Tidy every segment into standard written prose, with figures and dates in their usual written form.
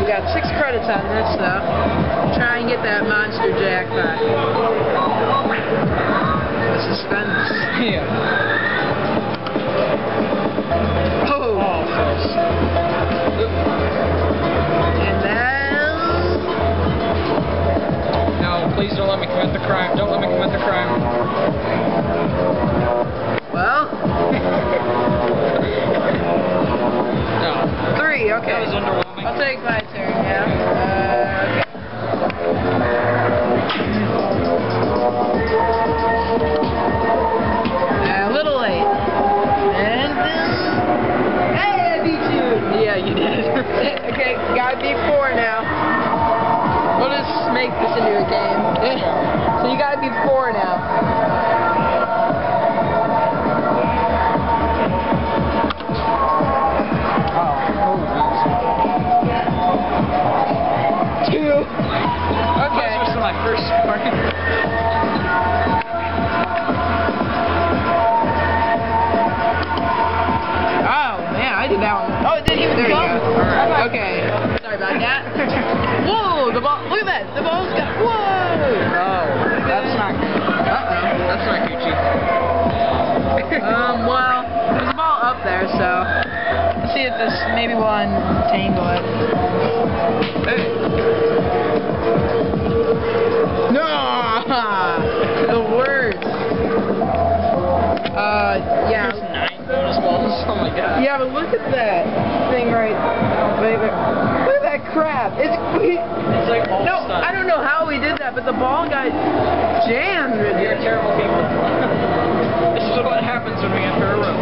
got 6 credits on this though. Try and get that monster jackpot. The suspense. Yeah. Oh. And then... No, please don't let me commit the crime. Don't let me commit the crime. Well... No. 3, okay. That was underwhelming. I'll take my turn, yeah. Okay. A little late. And... Hey, I beat you! Yeah, you did. Okay, gotta beat 4 now. We'll just make this into a game. So you gotta beat 4 now. Okay. This was my first score. Oh, man, I did that one. Oh, it didn't even There you come? go. Alright. Okay. Sorry about that. Whoa, the ball. Look at that. The ball's got. Whoa. Oh, that's not. Uh-oh. That's not Gucci. Well, there's a ball up there, so let's see if this maybe will untangle it. Hey. No! The worst. Yeah. There's 9 bonus balls. Oh my god. Yeah, but look at that thing right. Wait. Look at that crap. It's like all no, stuff. I don't know how we did that, but the ball got jammed. You're terrible people. This is what happens when we enter a room.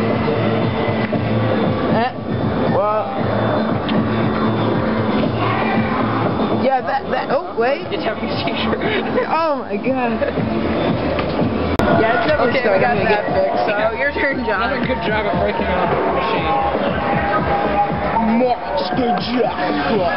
Well. Yeah, that. Oh, wait. It's having a t-shirt. Oh my god. Yeah, it's never Okay, started. we got that that fixed. So your turn, John. Another good job at breaking out the machine. Monster jackpot.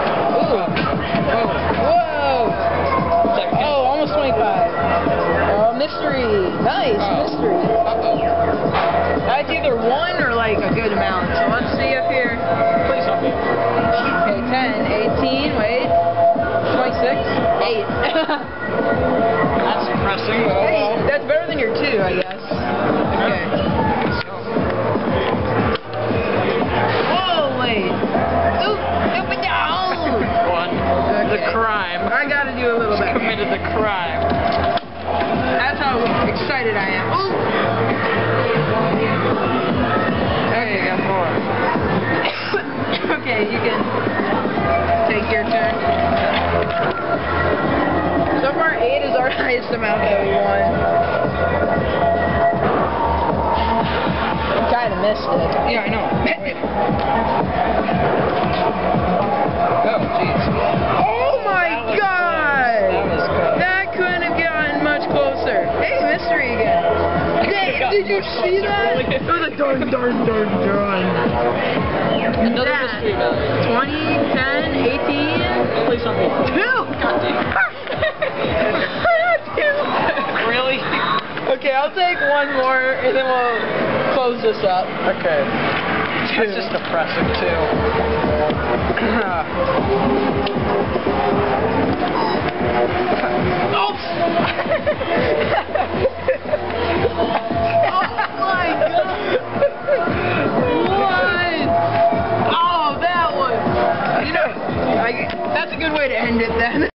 Whoa. Oh, almost 25. Mystery. Nice, mystery. That's either 1 or like a good amount. So let's see up here. Please help me. Okay, 10, 18, wait. 26, 8. That's impressive. Hey, that's better than your 2, I guess. Okay. Holy! Stupid down! 1. The crime. I gotta do a little bit. Committed the crime. That's how excited I am. Ooh! Okay, you got 4. Okay, you can take your turn. So far, 8 is our highest amount that we won. Kind of missed it. Yeah, I know. Wait. Oh, jeez. Oh my god! That was good. That couldn't have gotten much closer. Hey, mystery again. Did you see that? It was a darn. Another mystery value. 20, 10, 18. Please don't be. 2! God damn. Really? Okay, I'll take 1 more and then we'll close this up. Okay. That's just depressing too. Oops! Oh my god! What? Oh, that one! You know, that's a good way to end it then.